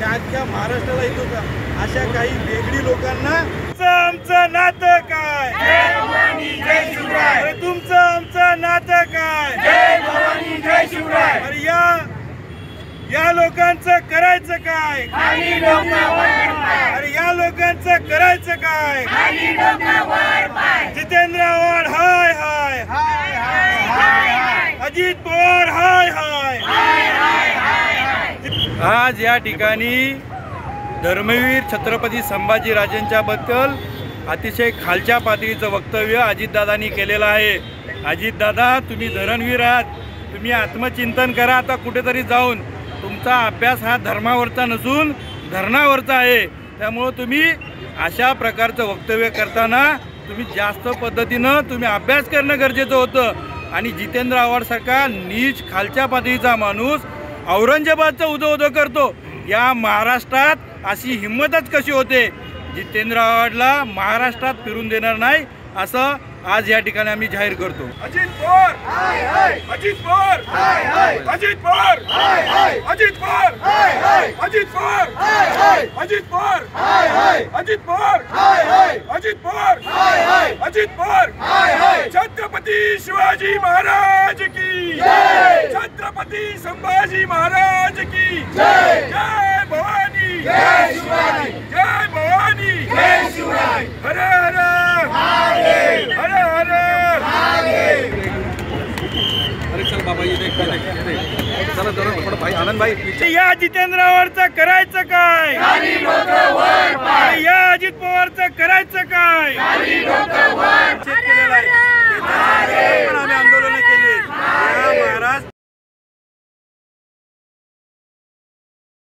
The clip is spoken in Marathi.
अख्ख्या महाराष्ट्राला येतो का? अशा काही वेगळी लोकांना आमचं नातं काय? जय भवानी जय शिवराय. अरे तुमचं आमचं नातं काय? जय भवानी जय शिवराय. अरे या लोकांचं करायचं काय? खाली डोकं वर पाय. अरे या लोकांचं करायचं काय? खाली डोकं वर पाय. जितेंद्र आव्हाड हाय हाय, हाय हाय हाय हाय. अजित पवार हाय हाय. हाय हाय हाय हाय. आज या ठिकाणी धर्मवीर छत्रपती संभाजीराजेंच्या बद्दल अतिशय खालच्या पातळीचं वक्तव्य अजितदादांनी केलेलं आहे. अजितदादा, तुम्ही धरणवीर आहात, तुम्ही आत्मचिंतन करा. आता कुठेतरी जाऊन तुमचा अभ्यास हा धर्मावरचा नसून धरणावरचा आहे. त्यामुळं तुम्ही अशा प्रकारचं वक्तव्य करताना तुम्ही जास्त पद्धतीनं तुम्ही अभ्यास करणं गरजेचं होतं. आणि जितेंद्र आव्हाडसारखा नीच खालच्या पातळीचा माणूस औरंगाबादचं उदो करतो. या महाराष्ट्रात अशी हिंमतच कशी होते? जितेंद्र आव्हाडला महाराष्ट्रात फिरून देणार नाही असं आज या ठिकाणी आम्ही जाहीर करतो. अजित पवार हाय हाय. अजित पवार हाय हाय. अजित पवार हाय हाय. अजित पवार हाय हाय. अजित पवार हाय हाय. अजित पवार हाय हाय. अजित पवार हाय हाय. अजित पवार हाय हाय. अजित पवार हाय हाय. छत्रपती शिवाजी महाराज की जय. छत्रपती संभाजी महाराज की जय. जय भवानी जय शिवराय. जय भवानी जय शिवराय. हर हर महादेव. हर हर महादेव. अरे चल बाबा, ये देख चला थोडं भाई आनंद भाई. या जितेंद्र आव्हाडचं करायचं काय? खाली डोकं वर पाय. या अजित पवारचं करायचं काय? खाली डोकं वर. आंदोलन केले. महाराष्ट्र